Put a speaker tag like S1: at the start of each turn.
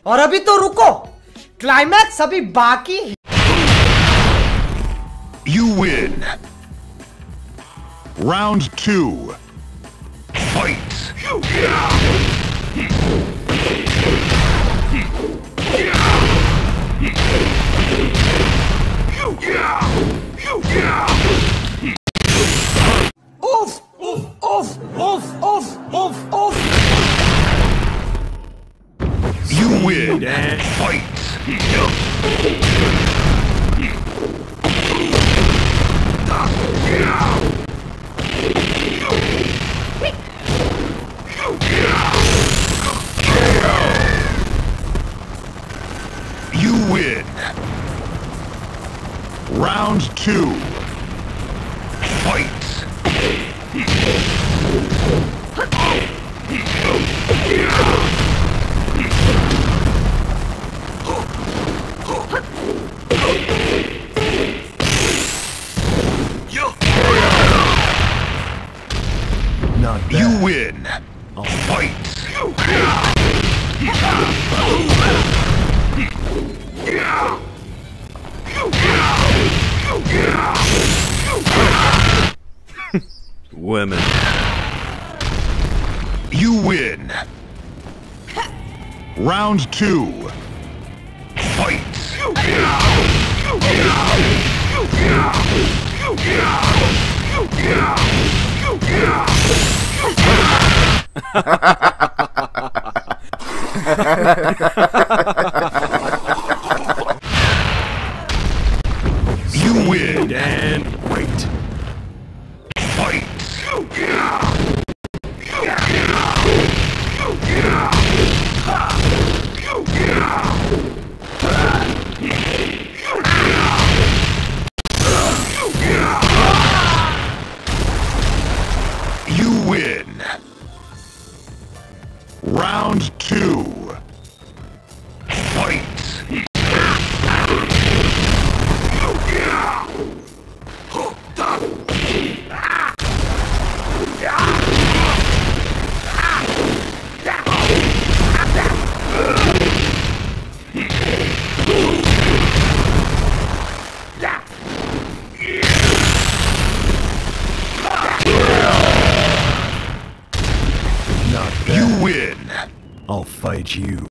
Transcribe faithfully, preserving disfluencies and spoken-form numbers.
S1: और अभी तो रुको, क्लाइमैक्स अभी बाकी है।
S2: You win. Round two. Fight.
S1: Oof! Oof! Oof! Oof! Oof! Oof! Oof!
S2: You win. Fight. You win. Round two. Fight.
S3: Not bad.
S2: You win. I'll fight.
S3: Women.
S2: You win. Round two. Fight. You win.
S3: And wait.
S2: Fight. You win. Round two. Fight.
S3: Not bad.
S2: You win.
S3: I'll fight you.